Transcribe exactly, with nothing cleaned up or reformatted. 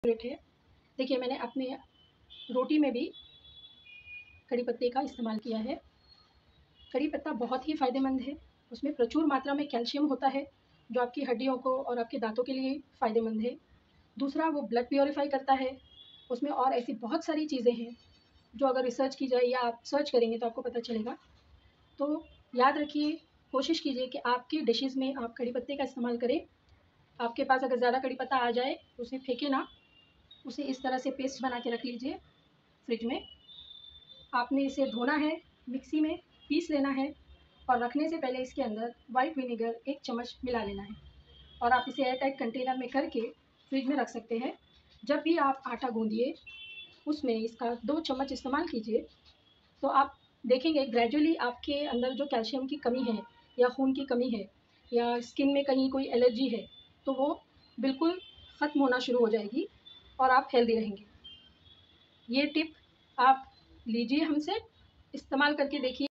Favourite है। देखिए, मैंने अपने रोटी में भी कड़ी पत्ते का इस्तेमाल किया है। कड़ी पत्ता बहुत ही फ़ायदेमंद है, उसमें प्रचुर मात्रा में कैल्शियम होता है, जो आपकी हड्डियों को और आपके दांतों के लिए फ़ायदेमंद है। दूसरा, वो ब्लड प्योरीफाई करता है। उसमें और ऐसी बहुत सारी चीज़ें हैं, जो अगर रिसर्च की जाए या आप सर्च करेंगे तो आपको पता चलेगा। तो याद रखिए, कोशिश कीजिए कि आपकी डिशेज़ में आप कड़ी पत्ते का इस्तेमाल करें। आपके पास अगर ज़्यादा कड़ी पत्ता आ जाए तो उसे फेंके ना, उसे इस तरह से पेस्ट बना के रख लीजिए फ्रिज में। आपने इसे धोना है, मिक्सी में पीस लेना है और रखने से पहले इसके अंदर वाइट विनेगर एक चम्मच मिला लेना है और आप इसे एयर टाइट कंटेनर में करके फ्रिज में रख सकते हैं। जब भी आप आटा गूंदिए, उसमें इसका दो चम्मच इस्तेमाल कीजिए, तो आप देखेंगे ग्रेजुअली आपके अंदर जो कैल्शियम की कमी है या खून की कमी है या स्किन में कहीं कोई एलर्जी है, तो वो बिल्कुल ख़त्म होना शुरू हो जाएगी और आप हेल्दी रहेंगे। ये टिप आप लीजिए हमसे, इस्तेमाल करके देखिए।